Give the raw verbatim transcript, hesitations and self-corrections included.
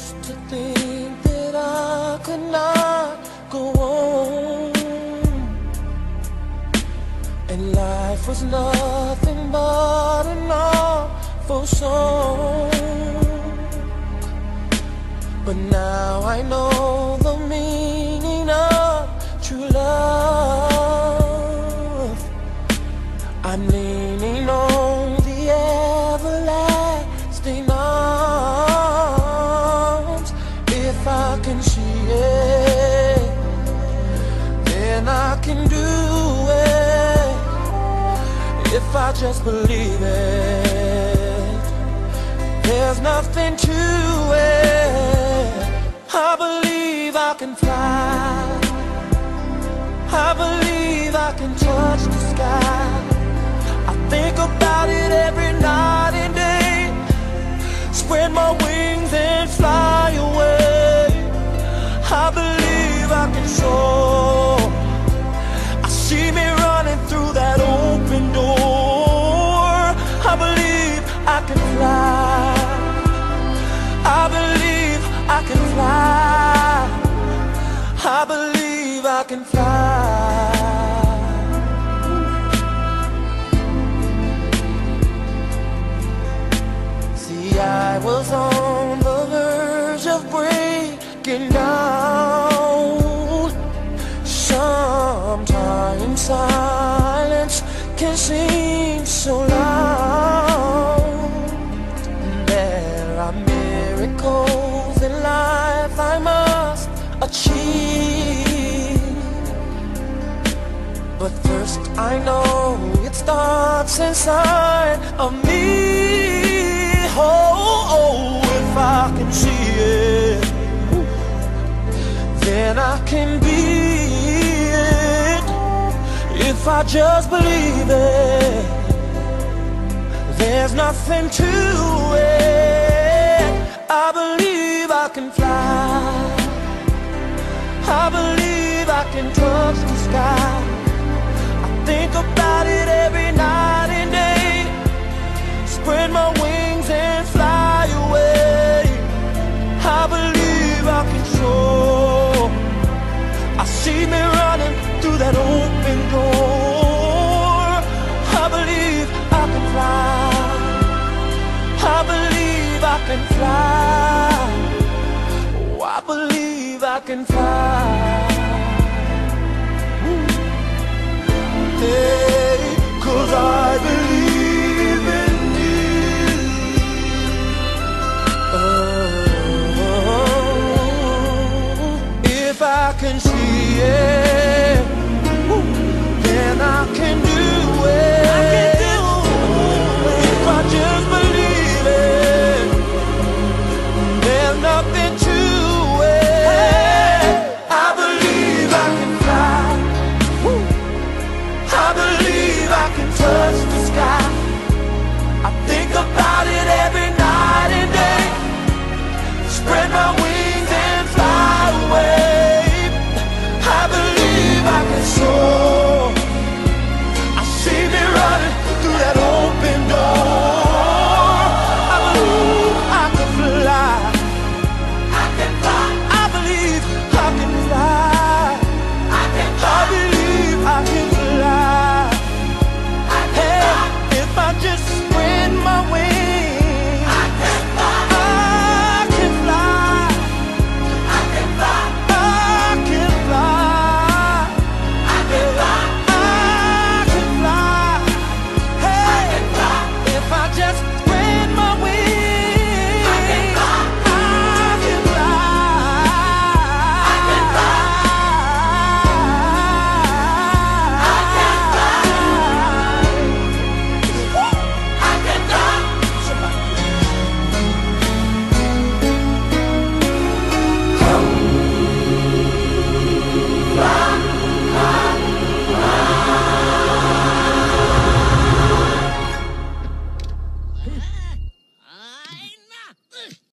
used to think that I could not go on, and life was nothing but an awful song. But now I know the meaning of true love. I'm leaning on the everlasting arms. If I can see it, then I can do it. If I just believe it, there's nothing to it. I believe I can fly. I believe I can touch the sky. I think about it every night and day. Spread my wings and fly away. I believe I can soar. I see me running through that open door. I believe I can fly. I believe I can fly. I believe I can fly. See, I was on the verge of breaking down. Sometimes silence can seem so loud. There are miracles in life I must achieve, but first I know it starts inside of me. Oh, oh, if I can see it, then I can be it. If I just believe it, there's nothing to it. I believe I can fly. I believe I can touch the sky. I think about it every night and day. Spread my wings and fly away. I believe I can soar. I see me running through that open door. I believe I can fly. I believe I can fly. Oh, I believe I can fly.